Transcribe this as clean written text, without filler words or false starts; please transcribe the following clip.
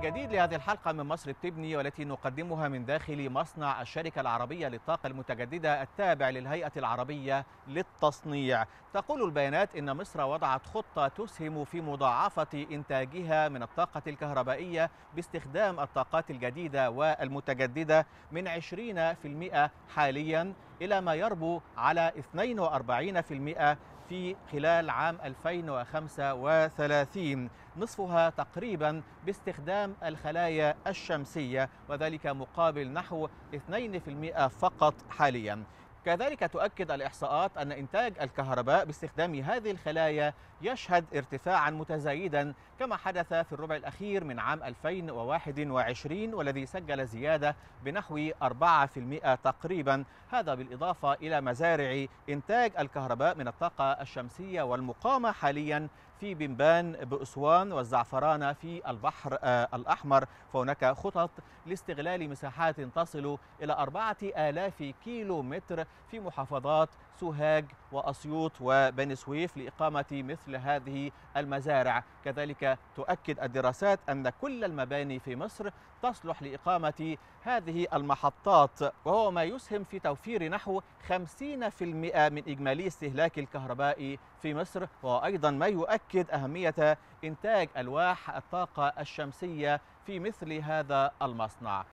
الجديد لهذه الحلقة من مصر بتبني، والتي نقدمها من داخل مصنع الشركة العربية للطاقة المتجددة التابع للهيئة العربية للتصنيع. تقول البيانات إن مصر وضعت خطة تسهم في مضاعفة إنتاجها من الطاقة الكهربائية باستخدام الطاقات الجديدة والمتجددة من 20% حاليا إلى ما يربو على 42% في خلال عام 2035، نصفها تقريبا باستخدام الخلايا الشمسية، وذلك مقابل نحو 2% فقط حاليا. كذلك تؤكد الإحصاءات أن إنتاج الكهرباء باستخدام هذه الخلايا يشهد ارتفاعا متزايدا، كما حدث في الربع الأخير من عام 2021 والذي سجل زيادة بنحو 4% تقريبا. هذا بالإضافة إلى مزارع إنتاج الكهرباء من الطاقة الشمسية والمقامة حاليا في بنبان بأسوان والزعفرانة في البحر الأحمر، فهناك خطط لاستغلال مساحات تصل إلى 4000 كيلو متر في محافظات سوهاج وأسيوط وبني سويف لإقامة مثل هذه المزارع. كذلك تؤكد الدراسات أن كل المباني في مصر تصلح لإقامة هذه المحطات، وهو ما يسهم في توفير نحو 50% من إجمالي استهلاك الكهرباء في مصر، وهو أيضا ما يؤكد أهمية إنتاج ألواح الطاقة الشمسية في مثل هذا المصنع.